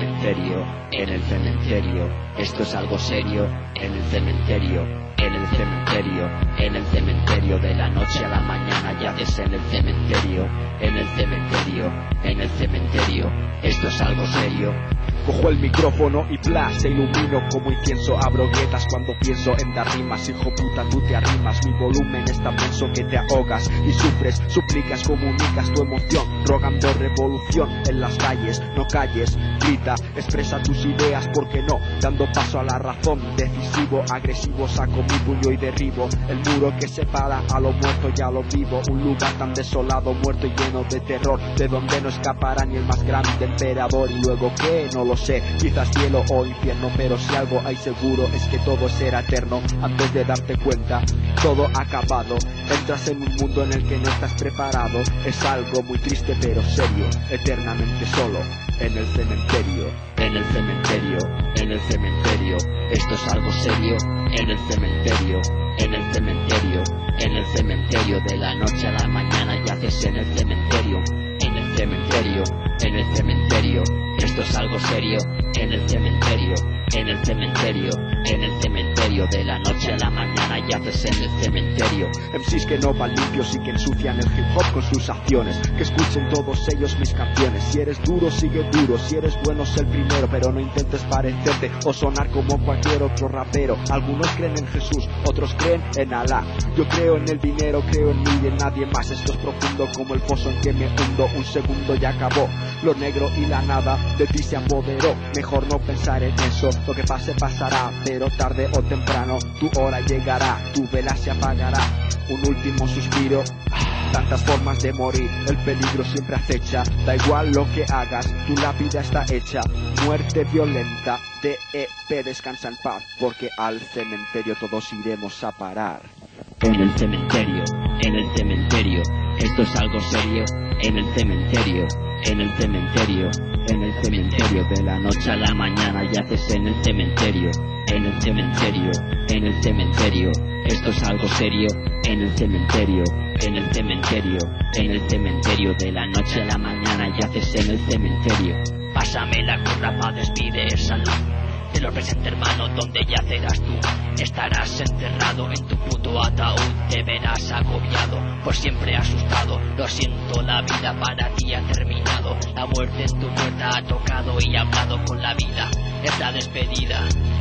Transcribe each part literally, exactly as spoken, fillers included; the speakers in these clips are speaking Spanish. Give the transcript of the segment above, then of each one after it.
cementerio, en el cementerio, esto es algo serio, en el cementerio, en el cementerio, en el cementerio, de la noche a la mañana yaces en el cementerio, en el cementerio, en el cementerio, esto es algo serio. Cojo el micrófono y plas, se ilumino como incienso. Abro grietas cuando pienso en dar rimas. Hijo puta, tú te arrimas, mi volumen es tan denso que te ahogas y sufres, suplicas, comunicas tu emoción, rogando revolución en las calles. No calles, grita, expresa tus ideas, porque no, dando paso a la razón. Decisivo, agresivo, saco mi puño y derribo el muro que separa a lo muerto y a lo vivo. Un lugar tan desolado, muerto y lleno de terror, de donde no escapará ni el más grande emperador. Y luego qué, no lo sé, quizás cielo o infierno, pero si algo hay seguro es que todo será eterno. Antes de darte cuenta, todo ha acabado. Entras en un mundo en el que no estás preparado. Es algo muy triste pero serio, eternamente solo en el cementerio, en el cementerio, en el cementerio, esto es algo serio, en el cementerio, en el cementerio, en el cementerio, de la noche a la mañana yaces en el cementerio, en el cementerio, en el cementerio, esto es algo serio, en el cementerio, en el cementerio, en el cementerio, de la noche a la mañana yaces en el cementerio. M Cs que no van limpios y que ensucian el hip hop con sus acciones, que escuchen todos ellos mis canciones. Si eres duro, sigue duro, si eres bueno, sé el primero, pero no intentes parecerte o sonar como cualquier otro rapero. Algunos creen en Jesús, otros creen en Alá. Yo creo en el dinero, creo en mí y en nadie más. Esto es profundo como el foso en que me hundo. Un segundo y acabó, lo negro y la nada de ti se apoderó. Mejor no pensar en eso, lo que pase pasará, pero tarde o temprano tu hora llegará, tu vela se apagará, un último suspiro. Tantas formas de morir, el peligro siempre acecha. Da igual lo que hagas, tu la vida está hecha. Muerte violenta, D E P, descansa en paz, porque al cementerio todos iremos a parar. En el cementerio, en el cementerio, esto es algo serio, en el cementerio, en el cementerio, en el cementerio, de la noche a la mañana yaces en el cementerio, en el cementerio, en el cementerio, esto es algo serio, en el cementerio, en el cementerio, en el cementerio, de la noche a la mañana yaces en el cementerio. Pásame la curra pa' despedir salud de los presentes, hermano, donde yacerás tú. Estarás enterrado en tu puto ataúd, te verás agobiado, por siempre asustado. Lo siento, la vida para ti ha terminado. La muerte en tu puerta ha tocado y ha hablado con la vida. Es la despedida.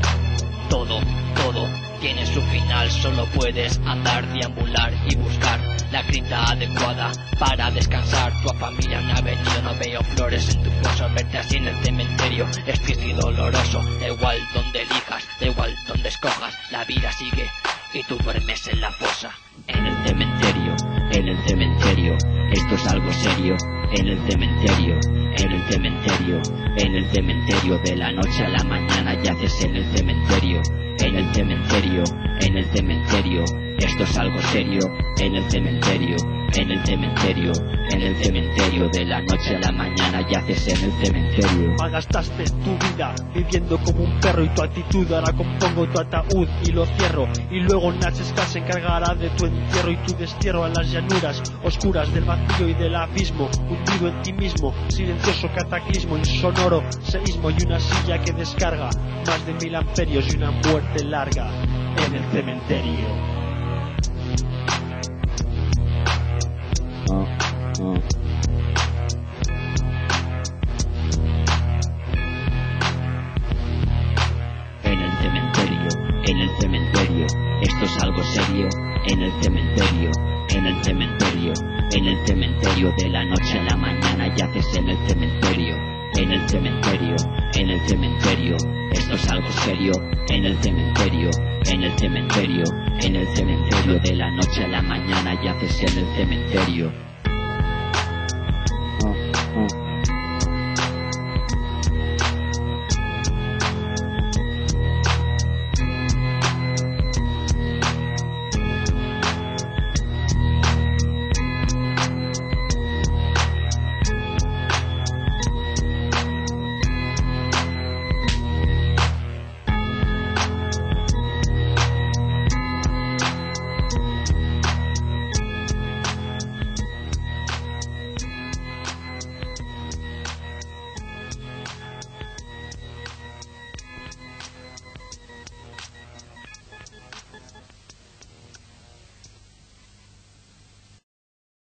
Todo, todo tiene su final, solo puedes andar, deambular y buscar la cripta adecuada para descansar. Tu familia no ha venido, no veo flores en tu foso. Verte así en el cementerio es triste y doloroso. Da igual donde elijas, da igual donde escojas, la vida sigue y tú duermes en la fosa. En el cementerio, en el cementerio, esto es algo serio, en el cementerio, en el cementerio, en el cementerio, de la noche a la mañana yaces en el cementerio, en el cementerio, en el cementerio, esto es algo serio, en el cementerio, en el cementerio, en el cementerio, de la noche a la mañana yaces en el cementerio. Malgastaste tu vida viviendo como un perro y tu actitud, ahora compongo tu ataúd y lo cierro, y luego Nachska se encargará de tu entierro y tu destierro a las llanuras oscuras del vacío y del abismo, hundido en ti mismo, silencioso cataclismo, insonoro seísmo y una silla que descarga más de mil amperios y una muerte larga en el cementerio. Oh, oh. En el cementerio, en el cementerio, esto es algo serio, en el cementerio, en el cementerio, en el cementerio, de la noche a la mañana yaces en el cementerio, en el cementerio, en el cementerio, esto es algo serio, en el cementerio, en el cementerio, en el cementerio, de la noche a la mañana yaces en el cementerio.